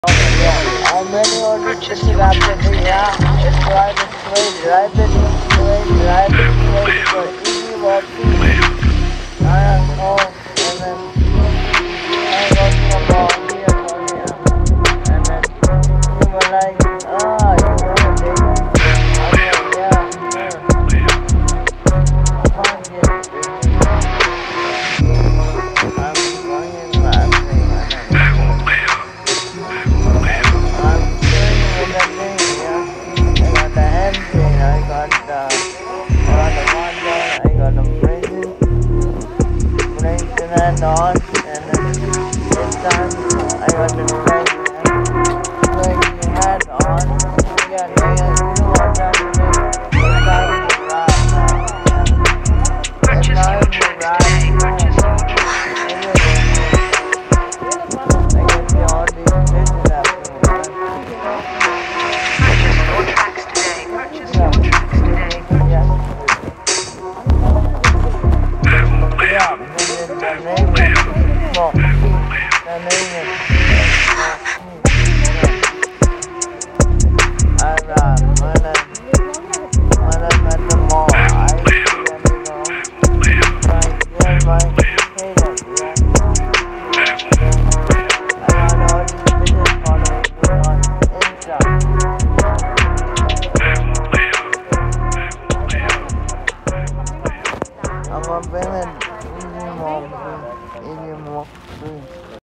I'm really only just rapidly, yeah. It's rapidly, but easy walking. I am home, and then I go to the ball here for you. And then you were like, oh, you want to take it? I'm like, yeah, sure. I can't get it. I'm going in laughing. On and then this time I got the